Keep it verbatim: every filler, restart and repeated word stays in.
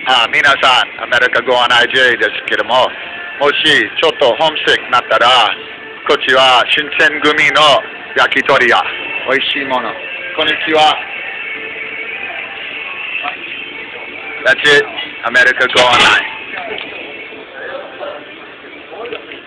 あ皆さん、アメリカご案内 J ですけども、もしちょっとホームシックになったら、こっちは新選組の焼き鳥屋、おいしいもの。こんにちは。That's it. アメリカご案内。